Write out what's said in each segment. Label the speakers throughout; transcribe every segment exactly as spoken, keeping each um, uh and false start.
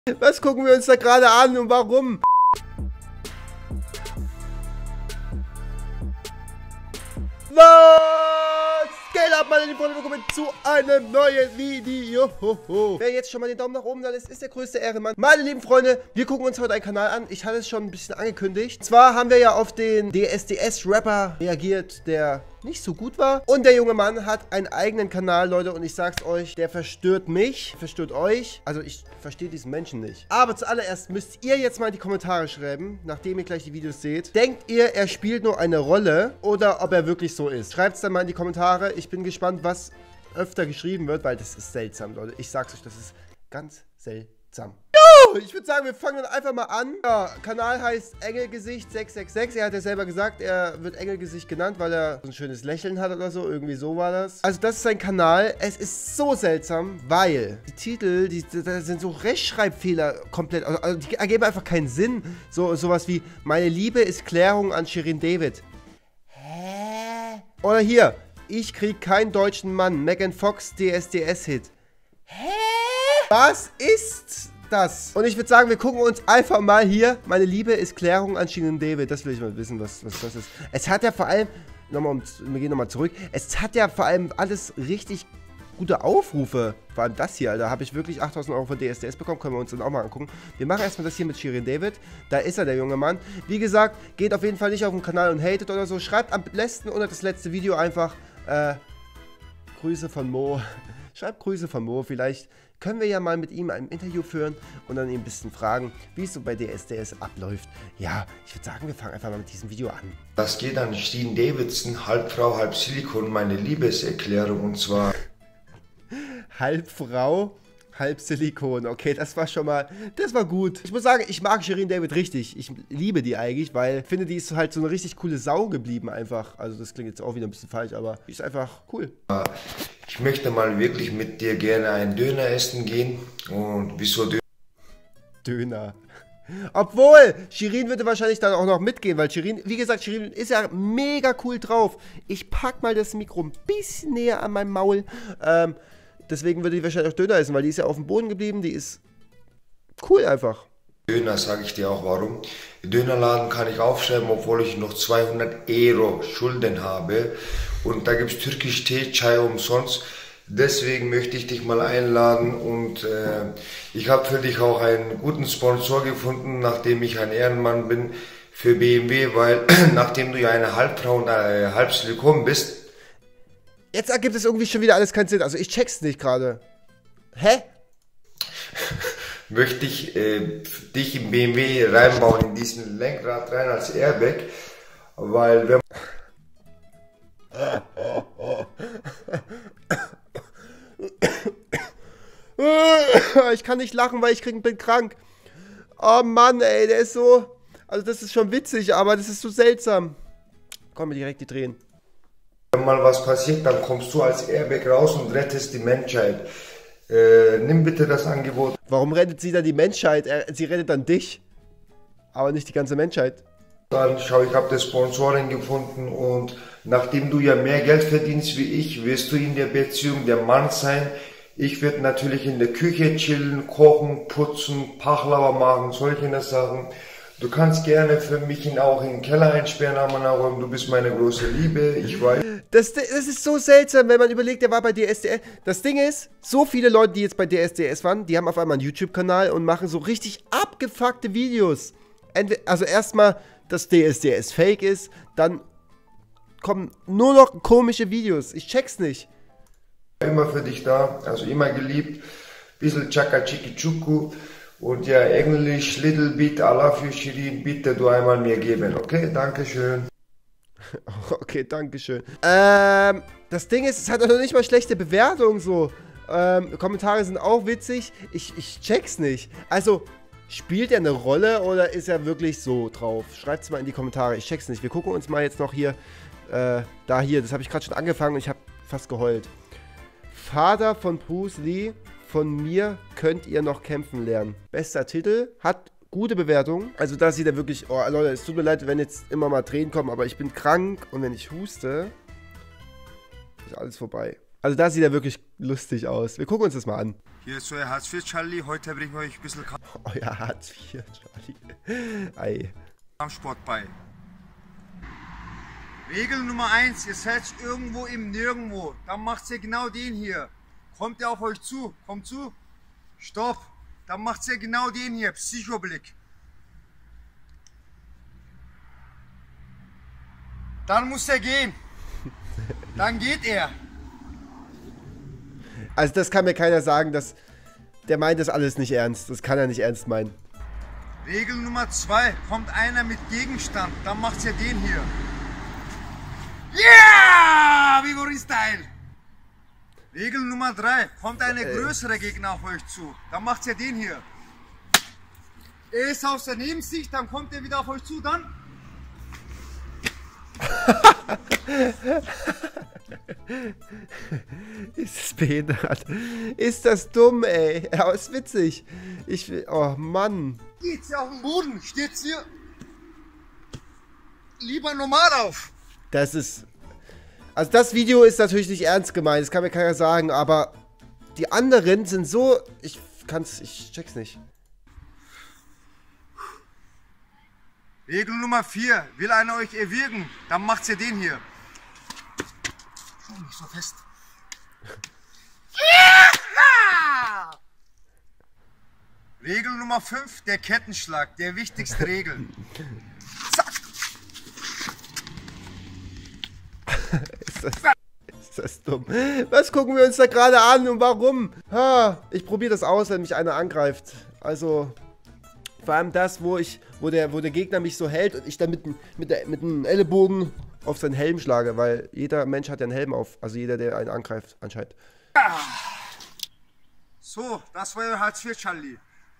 Speaker 1: Was gucken wir uns da gerade an und warum? Was geht ab, meine lieben Freunde? Willkommen zu einem neuen Video. Wer jetzt schon mal den Daumen nach oben da lässt, ist der größte Ehrenmann. Meine lieben Freunde, wir gucken uns heute einen Kanal an. Ich hatte es schon ein bisschen angekündigt. Zwar haben wir ja auf den D S D S-Rapper reagiert, der nicht so gut war. Und der junge Mann hat einen eigenen Kanal, Leute. Und ich sag's euch, der verstört mich, verstört euch. Also ich verstehe diesen Menschen nicht. Aber zuallererst müsst ihr jetzt mal in die Kommentare schreiben, nachdem ihr gleich die Videos seht. Denkt ihr, er spielt nur eine Rolle oder ob er wirklich so ist? Schreibt's dann mal in die Kommentare. Ich bin gespannt, was öfter geschrieben wird, weil das ist seltsam, Leute. Ich sag's euch, das ist ganz seltsam. Ich würde sagen, wir fangen dann einfach mal an. Ja, Kanal heißt Engelgesicht sechs sechs sechs. Er hat ja selber gesagt, er wird Engelgesicht genannt, weil er so ein schönes Lächeln hat oder so. Irgendwie so war das. Also das ist sein Kanal. Es ist so seltsam, weil die Titel, die, da sind so Rechtschreibfehler komplett. Also, also die ergeben einfach keinen Sinn. So sowas wie, meine Liebe ist Klärung an Shirin David. Hä? Oder hier, ich krieg keinen deutschen Mann. Megan Fox D S D S-Hit. Hä? Was ist das? Und ich würde sagen, wir gucken uns einfach mal hier. Meine Liebe ist Klärung an Shirin David. Das will ich mal wissen, was, was das ist. Es hat ja vor allem, nochmal, um, wir gehen nochmal zurück. Es hat ja vor allem alles richtig gute Aufrufe. Vor allem das hier, da habe ich wirklich achttausend Euro von D S D S bekommen. Können wir uns dann auch mal angucken. Wir machen erstmal das hier mit Shirin David. Da ist er, der junge Mann. Wie gesagt, geht auf jeden Fall nicht auf den Kanal und hatet oder so. Schreibt am besten unter das letzte Video einfach, äh, Grüße von Mo. Schreibt Grüße von Mo, vielleicht können wir ja mal mit ihm ein Interview führen und dann ihn ein bisschen fragen, wie es so bei D S D S abläuft. Ja, ich würde sagen, wir fangen einfach mal mit diesem Video an.
Speaker 2: Das geht an Shirin Davidson, halb Frau, halb Silikon, meine Liebeserklärung, und zwar...
Speaker 1: Halb Frau, halb Silikon. Okay, das war schon mal, das war gut. Ich muss sagen, ich mag Shirin David richtig. Ich liebe die eigentlich, weil ich finde, die ist halt so eine richtig coole Sau geblieben einfach. Also das klingt jetzt auch wieder ein bisschen falsch, aber die ist einfach cool.
Speaker 2: Ich möchte mal wirklich mit dir gerne einen Döner essen gehen. Und wieso Döner?
Speaker 1: Döner. Obwohl, Shirin würde wahrscheinlich dann auch noch mitgehen, weil Shirin, wie gesagt, Shirin ist ja mega cool drauf. Ich pack mal das Mikro ein bisschen näher an meinem Maul. Ähm, deswegen würde die wahrscheinlich auch Döner essen, weil die ist ja auf dem Boden geblieben. Die ist cool einfach.
Speaker 2: Döner, sage ich dir auch warum. Dönerladen kann ich aufschreiben, obwohl ich noch zweihundert Euro Schulden habe. Und da gibt es türkisch Tee, Chai umsonst. Deswegen möchte ich dich mal einladen und äh, ich habe für dich auch einen guten Sponsor gefunden, nachdem ich ein Ehrenmann bin für B M W, weil nachdem du ja eine Halbfrau und eine Halbsilikon bist.
Speaker 1: Jetzt ergibt es irgendwie schon wieder alles keinen Sinn. Also ich check's nicht gerade. Hä?
Speaker 2: Möchte ich äh, dich im B M W reinbauen, in diesen Lenkrad rein als Airbag, weil wenn
Speaker 1: ich kann nicht lachen, weil ich krieg, bin krank. Oh Mann, ey, der ist so... Also das ist schon witzig, aber das ist so seltsam. Komm mir direkt die Tränen.
Speaker 2: Wenn mal was passiert, dann kommst du als Airbag raus und rettest die Menschheit. Äh, nimm bitte das Angebot.
Speaker 1: Warum rettet sie dann die Menschheit? Er, sie rettet dann dich. Aber nicht die ganze Menschheit.
Speaker 2: Dann schau, ich habe eine Sponsorin gefunden und nachdem du ja mehr Geld verdienst wie ich, wirst du in der Beziehung der Mann sein. Ich werde natürlich in der Küche chillen, kochen, putzen, Pachlava machen, solche Sachen. Du kannst gerne für mich ihn auch in den Keller einsperren, aber du bist meine große Liebe, ich weiß.
Speaker 1: Das, das ist so seltsam, wenn man überlegt, der war bei D S D S. Das Ding ist, so viele Leute, die jetzt bei D S D S waren, die haben auf einmal einen YouTube-Kanal und machen so richtig abgefuckte Videos. Entweder, also erstmal, dass D S D S fake ist, dann kommen nur noch komische Videos. Ich check's nicht.
Speaker 2: Immer für dich da, also immer geliebt. Bisschen Chaka Chiki Chuku. Und ja, Englisch, little bit, I love you, Shirin, bitte du einmal mir geben, okay? Dankeschön.
Speaker 1: Okay, dankeschön. Ähm, das Ding ist, es hat noch nicht mal schlechte Bewertungen so. Ähm, Kommentare sind auch witzig. Ich, ich check's nicht. Also, spielt er eine Rolle oder ist er wirklich so drauf? Schreibt's mal in die Kommentare, ich check's nicht. Wir gucken uns mal jetzt noch hier, äh, da hier, das habe ich gerade schon angefangen und ich habe fast geheult. Vater von Bruce Lee. Von mir könnt ihr noch kämpfen lernen. Bester Titel, hat gute Bewertung. Also da sieht er wirklich, oh Leute, es tut mir leid, wenn jetzt immer mal Tränen kommen, aber ich bin krank und wenn ich huste, ist alles vorbei. Also da sieht er wirklich lustig aus. Wir gucken uns das mal an.
Speaker 2: Hier ist euer Hartz vier Charlie. Heute bringen wir euch ein bisschen
Speaker 1: Euer Hartz vier Charlie. Ei.
Speaker 2: Kampfsport bei. Regel Nummer eins, ihr seid irgendwo im Nirgendwo. Dann macht ihr genau den hier. Kommt ihr auf euch zu? Kommt zu. Stopp. Dann macht ihr genau den hier. Psychoblick. Dann muss er gehen. Dann geht er.
Speaker 1: Also das kann mir keiner sagen, dass der meint das alles nicht ernst. Das kann er nicht ernst meinen.
Speaker 2: Regel Nummer zwei, kommt einer mit Gegenstand, dann macht ihr den hier. Yeah! Vivo Style! Regel Nummer drei, kommt eine
Speaker 1: Ey.
Speaker 2: größere Gegner auf euch zu, dann macht ihr den hier. Er ist aus der Nebensicht, dann kommt er wieder auf euch zu, dann...
Speaker 1: Ist das behindert? Ist das dumm, ey? Ja, ist witzig. Ich will... Oh, Mann.
Speaker 2: Geht's hier auf dem Boden, steht's hier lieber normal auf.
Speaker 1: Das ist... Also das Video ist natürlich nicht ernst gemeint, das kann mir keiner sagen, aber die anderen sind so... Ich kann's... Ich check's nicht.
Speaker 2: Regel Nummer vier, will einer euch erwürgen, dann macht ihr den hier. Schon nicht so fest. Ja! Regel Nummer fünf, der Kettenschlag, der wichtigste Regel. Zack.
Speaker 1: Ist das, ist das dumm? Was gucken wir uns da gerade an und warum? Ha, ich probiere das aus, wenn mich einer angreift. Also... Vor allem das, wo ich, wo der, wo der Gegner mich so hält und ich dann mit, mit, der, mit dem Ellenbogen auf seinen Helm schlage, weil jeder Mensch hat ja einen Helm auf, also jeder, der einen angreift, anscheinend.
Speaker 2: So, das war euer Hartz vier Charlie.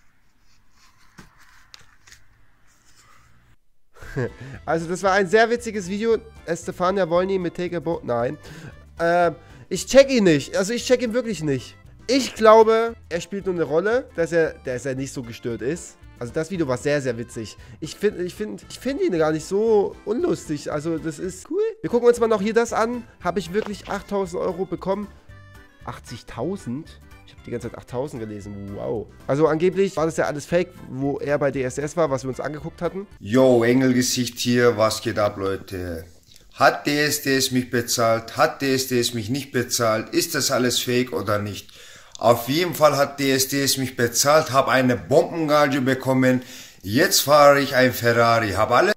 Speaker 1: Also das war ein sehr witziges Video. Estefania Wolny mit Take a Boat. Nein. Ähm, ich check ihn nicht. Also ich check ihn wirklich nicht. Ich glaube, er spielt nur eine Rolle, dass er, dass er nicht so gestört ist. Also das Video war sehr, sehr witzig. Ich finde ich find, ich find ihn gar nicht so unlustig. Also das ist cool. Wir gucken uns mal noch hier das an. Habe ich wirklich achttausend Euro bekommen? achtzigtausend? Ich habe die ganze Zeit achttausend gelesen. Wow. Also angeblich war das ja alles Fake, wo er bei D S S war, was wir uns angeguckt hatten.
Speaker 2: Yo, Engelgesicht hier, was geht ab, Leute? Hat D S D S mich bezahlt? Hat D S D S mich nicht bezahlt? Ist das alles Fake oder nicht? Auf jeden Fall hat D S D S mich bezahlt, habe eine Bombengage bekommen. Jetzt fahre ich ein Ferrari, habe alle...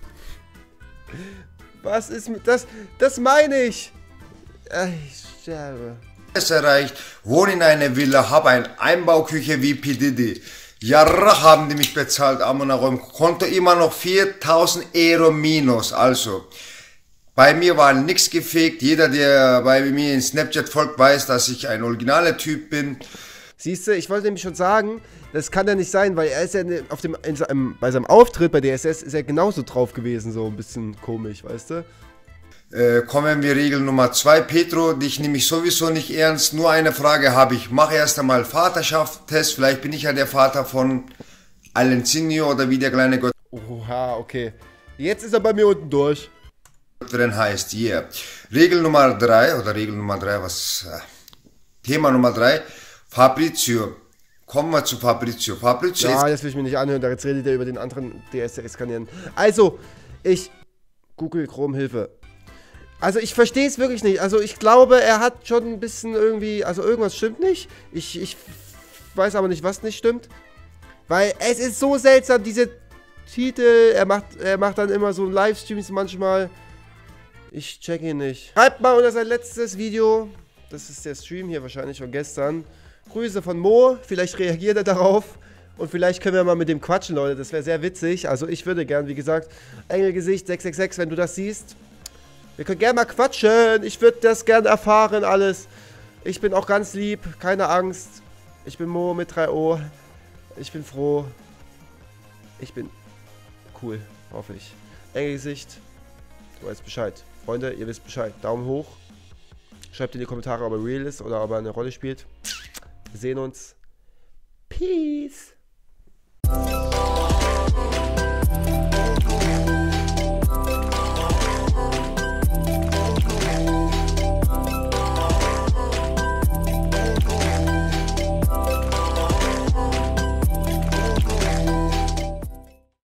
Speaker 1: Was ist mit das? Das meine ich. Ich sterbe.
Speaker 2: ...alles erreicht, wohne in einer Villa, habe eine Einbauküche wie P. Diddy. Jahre haben die mich bezahlt, am Konto immer noch viertausend Euro minus, also... Bei mir war nichts gefaked. Jeder, der bei mir in Snapchat folgt, weiß, dass ich ein originaler Typ bin.
Speaker 1: Siehst du, ich wollte nämlich schon sagen, das kann ja nicht sein, weil er ist ja auf dem, in seinem, bei seinem Auftritt bei D S S ist er genauso drauf gewesen, so ein bisschen komisch, weißt du?
Speaker 2: Äh, kommen wir Regel Nummer zwei. Petro, dich nehme ich sowieso nicht ernst. Nur eine Frage habe ich. Mach erst einmal Vaterschaftstest. Vielleicht bin ich ja der Vater von Alenzinho oder wie der kleine Gott
Speaker 1: Oha, okay. Jetzt ist er bei mir unten durch.
Speaker 2: drin heißt, yeah. Regel Nummer drei, oder Regel Nummer drei, was, äh, Thema Nummer drei, Fabrizio. Kommen wir zu Fabrizio. Fabrizio
Speaker 1: Ja, das will ich mir nicht anhören, da jetzt redet er über den anderen D S S-Kanälen. Also, ich, Google Chrome Hilfe. Also, ich verstehe es wirklich nicht. Also, ich glaube, er hat schon ein bisschen irgendwie, also irgendwas stimmt nicht. Ich, ich weiß aber nicht, was nicht stimmt. Weil es ist so seltsam, diese Titel, er macht, er macht dann immer so Livestreams manchmal. Ich check ihn nicht. Schreibt mal unter sein letztes Video. Das ist der Stream hier wahrscheinlich von gestern. Grüße von Mo. Vielleicht reagiert er darauf. Und vielleicht können wir mal mit dem quatschen, Leute. Das wäre sehr witzig. Also ich würde gern, wie gesagt, Engelgesicht sechs sechs sechs, wenn du das siehst. Wir können gerne mal quatschen. Ich würde das gern erfahren, alles. Ich bin auch ganz lieb. Keine Angst. Ich bin Mo mit drei O. Ich bin froh. Ich bin cool, hoffe ich. Engelgesicht. Du weißt Bescheid. Freunde, ihr wisst Bescheid. Daumen hoch. Schreibt in die Kommentare, ob er real ist oder ob er eine Rolle spielt. Wir sehen uns. Peace.